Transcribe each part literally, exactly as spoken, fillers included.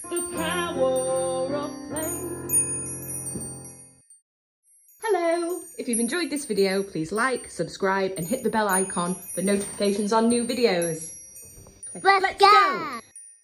The power of play. Hello! If you've enjoyed this video, please like, subscribe and hit the bell icon for notifications on new videos. Let's, Let's go. go!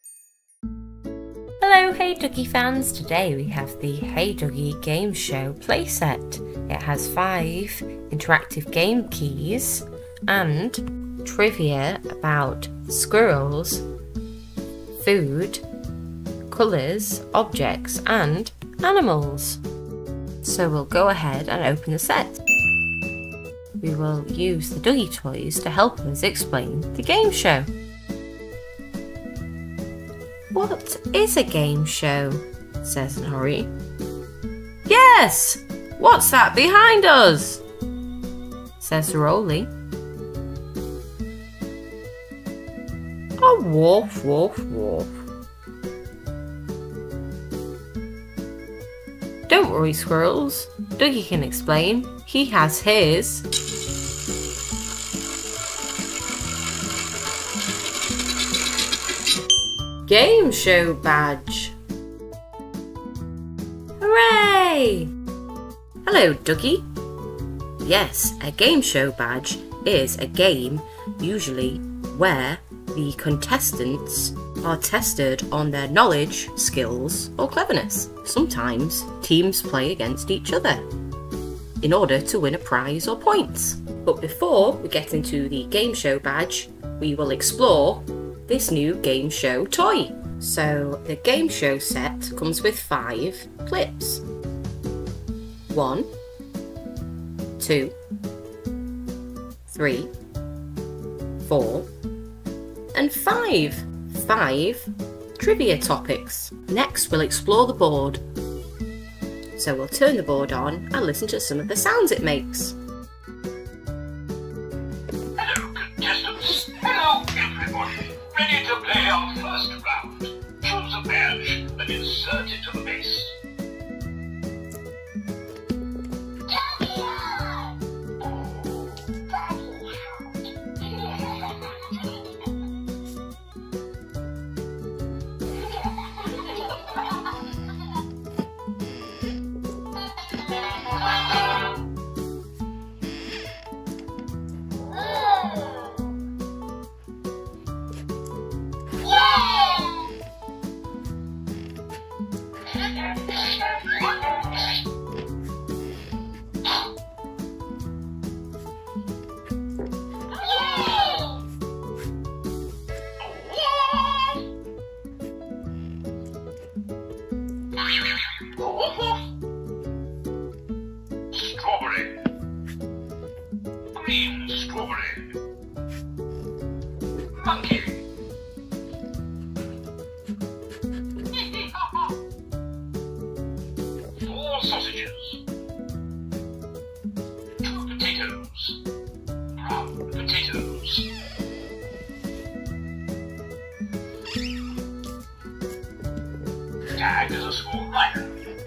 Hello Hey Duggee fans, today we have the Hey Duggee game show playset. It has five interactive game keys and trivia about squirrels, food, colours, objects and animals. So we'll go ahead and open the set. We will use the Duggee toys to help us explain the game show. What is a game show? Says Nori. Yes! What's that behind us? Says Rolly. A woof woof woof. Don't worry, squirrels. Duggee can explain. He has his. Game show badge. Hooray! Hello, Duggee. Yes, a game show badge is a game usually where the contestants are tested on their knowledge, skills or cleverness. Sometimes teams play against each other in order to win a prize or points. But before we get into the game show badge, we will explore this new game show toy. So the game show set comes with five clips. One, two, three, four, and five. Five trivia topics. Next we'll explore the board. So we'll turn the board on and listen to some of the sounds it makes. Hello contestants, hello everybody. Ready to play our first round. Choose a badge and insert it to the base. Strawberry. Green strawberry. Monkey. Four sausages. Two potatoes. Brown potatoes. Tag is a small rider.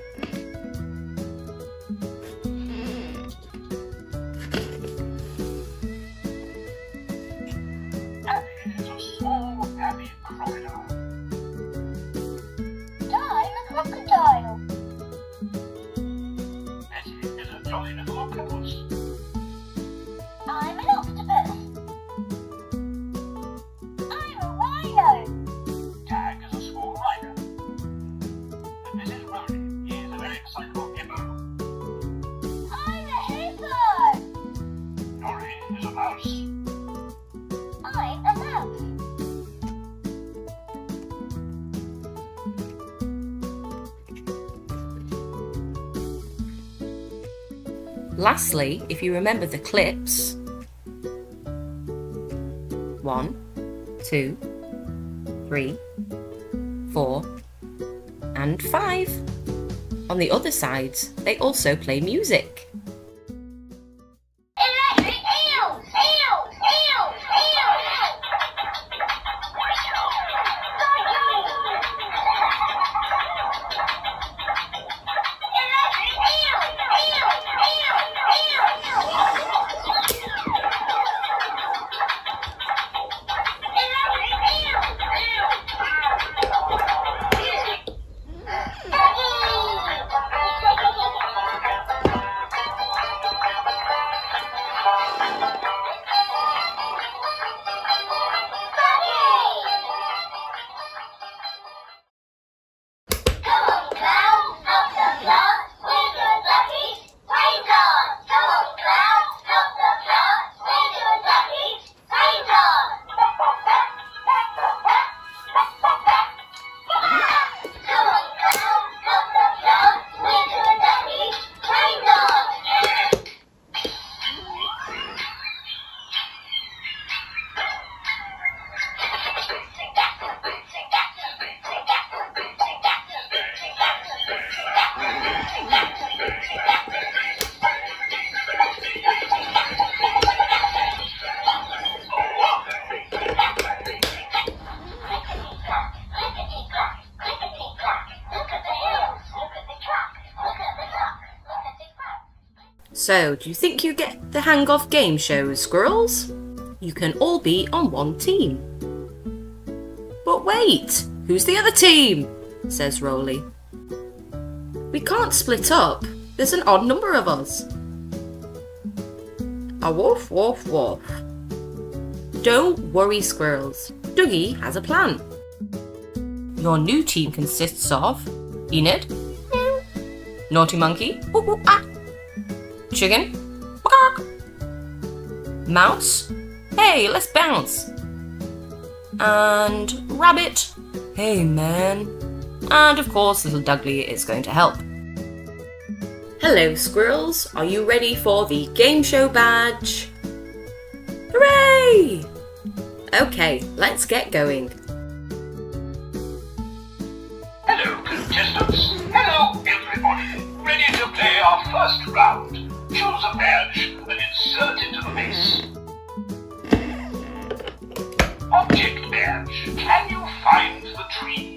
Lastly, if you remember the clips, one, two, three, four, and five. On the other sides, they also play music. Electric eel! Eel! Eel! Eel! So, do you think you get the hang of game shows, squirrels? You can all be on one team. But wait, who's the other team? Says Rolly. We can't split up. There's an odd number of us. A woof, woof, woof. Don't worry, squirrels. Dougie has a plan. Your new team consists of Enid, Naughty Monkey, ooh, ooh, ah. Chicken, Mouse, hey, let's bounce, and Rabbit, hey man, and of course little Dudley is going to help. Hello squirrels, are you ready for the game show badge? Hooray! Okay, let's get going. Hello, contestants. Hello, everybody. Ready to play our first round. Choose a badge and insert it to the base. Object badge. Can you find the tree?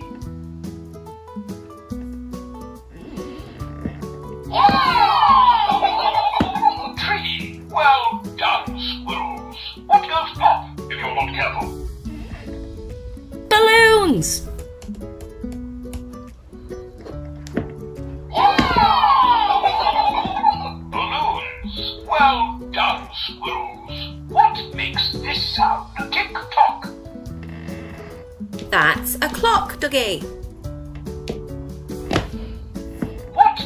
Tree. Well done, squirrels. What goes pop if you're not careful? Balloons! Balloons. Well done, squirrels. What makes this sound? Tick-tock. That's a clock, Dougie. What?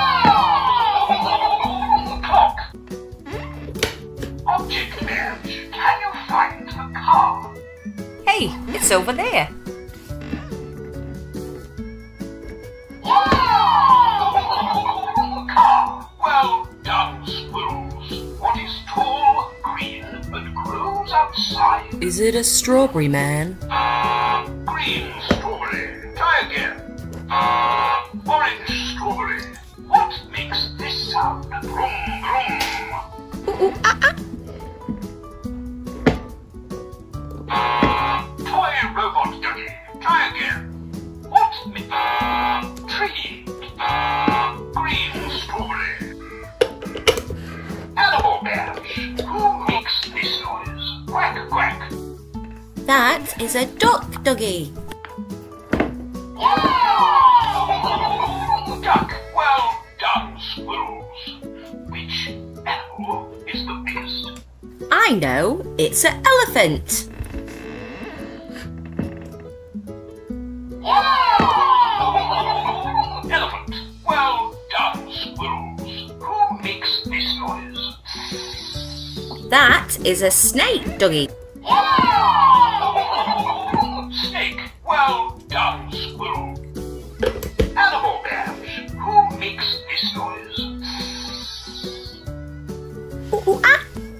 Clock. Object badge. Can you find the car? Hey, it's over there. Car. Well done, squirrels. What is tall, green, and grows outside? Is it a strawberry man? Green strawberry. Try again. Orange strawberry. What makes this sound? Vroom, vroom. Ooh, ooh, ah, ah. Toy robot ducky. Try again. What makes... Tree. Green strawberry. Animal badge. Who makes this noise? Quack, quack. That is a duck, Dougie. Duck. Well done, squirrels. Which animal is the biggest? I know, it's an elephant. Elephant. Well done, squirrels. Who makes this noise? That is a snake, Dougie. Snake. Well done, squirrel. Animal badge. Who makes this noise? Ooh, ooh,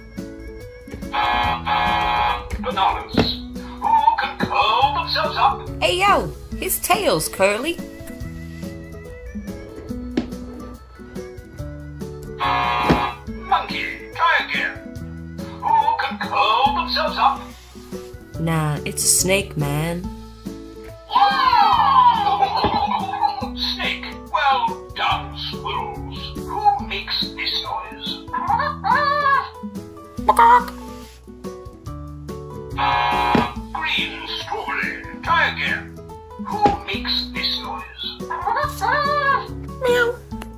ah. Bananas. Who can curl themselves up? Hey yo, his tail's curly. Monkey. Try again. Who can curl themselves up? Nah, it's a snake, man. Snake. Well done, squirrels. Who makes this noise? Green strawberry. Try again. Who makes this noise? Meow.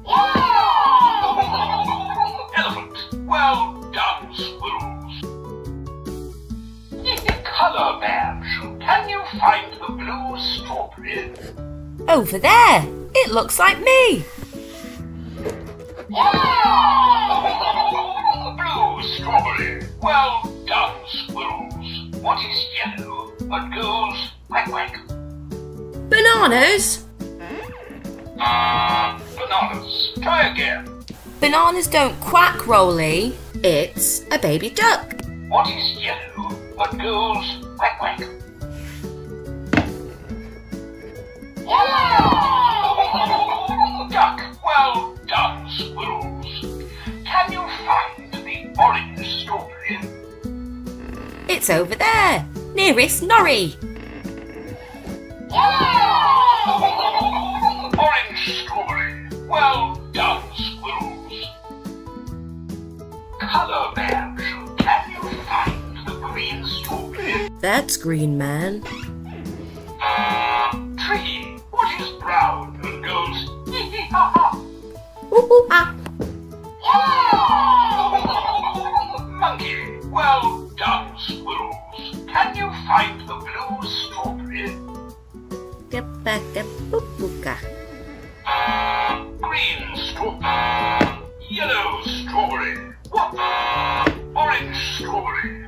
Elephant. Well done, squirrels. Color badge. Can you find the blue strawberry? Over there. It looks like me. Blue strawberry. Well done, squirrels. What is yellow but goes quack quack? Bananas. Bananas. Try again. Bananas don't quack, Rolly. It's a baby duck. What is yellow but goes quack quack? Duck. Well done, squirrels. Can you find the orange strawberry? It's over there, nearest Norrie. Orange strawberry. Well done, squirrels. That's green, man. Tree, what is brown and goes hee hee ha ha? Ooh, ooh, ah. Monkey, well done, squirrels. Can you find the blue strawberry? Get back at Booka. Green strawberry. Yellow strawberry. What? Orange strawberry.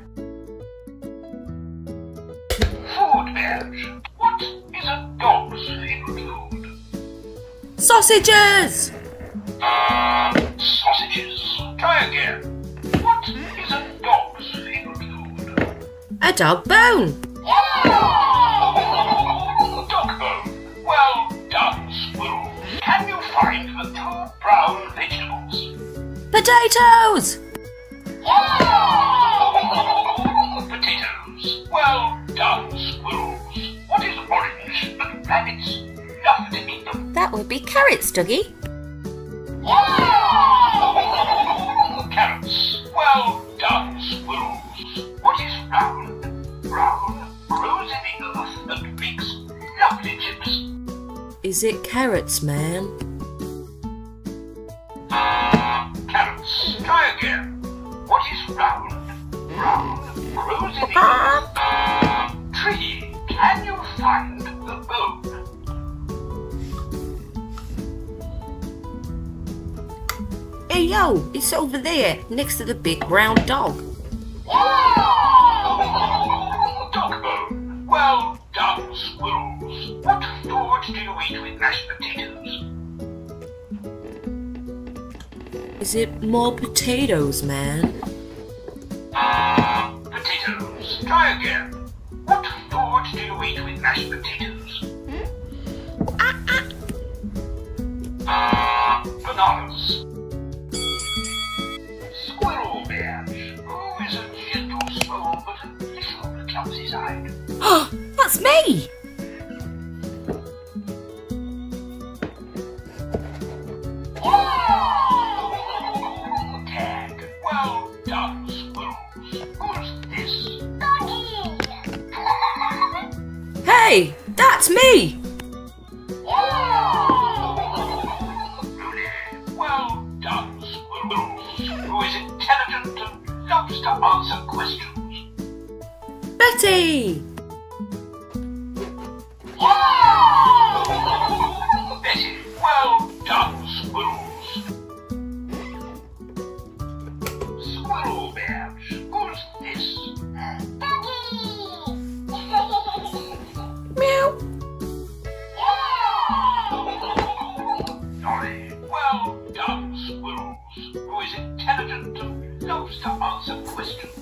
Food badge. What is a dog's favorite food? Sausages! Sausages. Try again. What is a dog's favorite food? A dog bone. Dog bone. Well done, squirrel. Can you find the two brown vegetables? Potatoes! Potatoes. Well done, squirrels. What is orange and rabbits love to eat them? That would be carrots, Dougie. Carrots. Well done, squirrels. What is round? Brown grows in the earth and makes lovely chips. Is it carrots, man? Carrots. Try again. What is round? Brown grows in the earth. Tree. Can you find the bone? Hey yo, it's over there, next to the big brown dog. Dog bone. Well done, squirrels. What food do you eat with mashed potatoes? Is it more potatoes, man? Potatoes. Try again. What food do you eat with mashed potatoes? Bananas. Squirrel badge. Who is a gentle soul but a little clumsy-eyed? That's me! Tag. Well done, squirrels. Who's this? Hey, that's me! Rooney. Well done, squirrels. Who is intelligent and loves to answer questions? Betty! Betty. Well done, squirrels. Squirrel badge. Who's this? Meow. Nori. Well done, squirrels. Who is intelligent and loves to answer questions?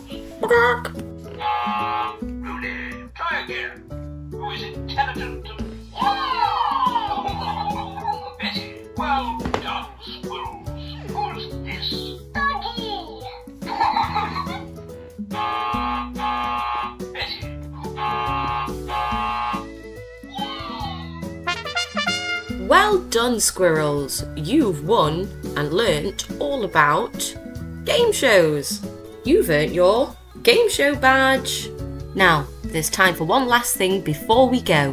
Rooney. Try again. Who is intelligent and... Betty. Well done, squirrels. Who's this? Betty. Well done, squirrels. You've won and learnt all about game shows. You've earned your game show badge. Now, there's time for one last thing before we go.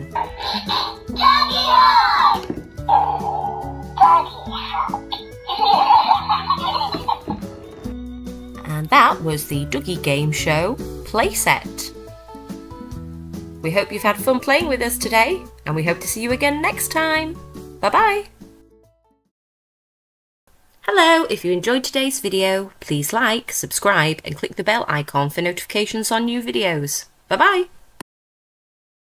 And that was the Dougie Game Show playset. We hope you've had fun playing with us today, and we hope to see you again next time. Bye bye! Hello, if you enjoyed today's video, please like, subscribe and click the bell icon for notifications on new videos. Bye bye!